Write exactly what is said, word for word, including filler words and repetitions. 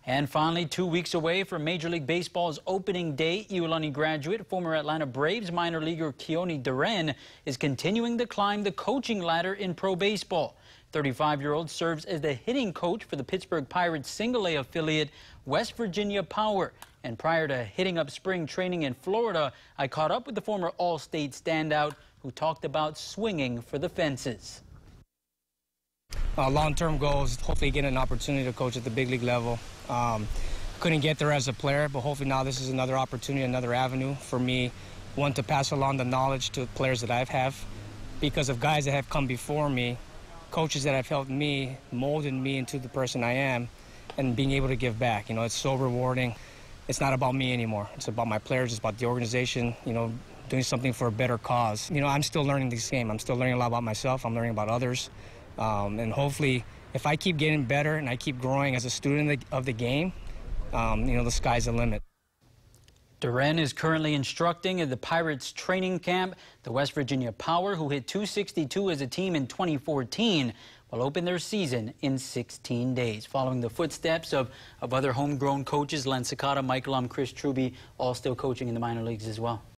And finally, two weeks away from Major League Baseball's opening day, Iolani graduate, former Atlanta Braves minor leaguer Keoni DeRenne is continuing to climb the coaching ladder in pro baseball. thirty-five-year-old serves as the hitting coach for the Pittsburgh Pirates single-A affiliate, West Virginia Power. And prior to hitting up spring training in Florida, I caught up with the former All-State standout who talked about swinging for the fences. Uh, long-term goal is hopefully get an opportunity to coach at the big league level. Um, couldn't get there as a player, but hopefully now this is another opportunity, another avenue for me, one, to pass along the knowledge to players that I have because of guys that have come before me, coaches that have helped me, molded me into the person I am, and being able to give back. You know, it's so rewarding. It's not about me anymore. It's about my players. It's about the organization, you know, doing something for a better cause. You know, I'm still learning this game. I'm still learning a lot about myself. I'm learning about others. Um, and hopefully, if I keep getting better and I keep growing as a student of the, of the game, um, you know, the sky's the limit. DeRenne is currently instructing at the Pirates training camp. The West Virginia Power, who hit two sixty-two as a team in twenty fourteen, will open their season in sixteen days. Following the footsteps of, of other homegrown coaches, Len Sakata, Michael Um, Chris Truby, all still coaching in the minor leagues as well.